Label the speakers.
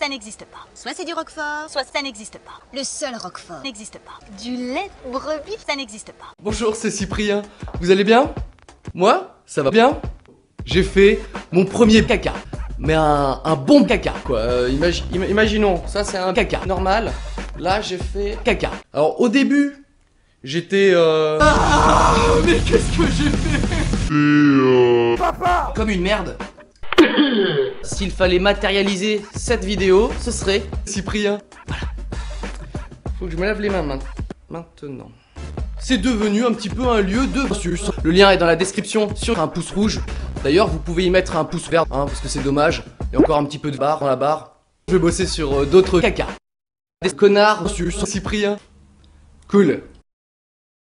Speaker 1: ça n'existe pas.
Speaker 2: Soit c'est du roquefort,
Speaker 1: Soit ça n'existe pas.
Speaker 2: le seul roquefort.
Speaker 1: N'existe pas.
Speaker 2: Du lait de brebis.
Speaker 1: Ça n'existe pas.
Speaker 3: Bonjour, c'est Cyprien. Vous allez bien? Moi, ça va bien. J'ai fait mon premier caca. Mais un bon caca, quoi. Imaginons, ça c'est un caca normal. Là, j'ai fait caca. Alors, au début, j'étais mais qu'est-ce que j'ai fait? Papa! Comme une merde. S'il fallait matérialiser cette vidéo, ce serait Cyprien. Voilà. Faut que je me lave les mains maintenant. C'est devenu un petit peu un lieu de versus. Le lien est dans la description sur un pouce rouge. D'ailleurs, vous pouvez y mettre un pouce vert, hein, parce que c'est dommage. Il y a encore un petit peu de barre dans la barre. Je vais bosser sur d'autres caca. Des connards versus Cyprien. Cool.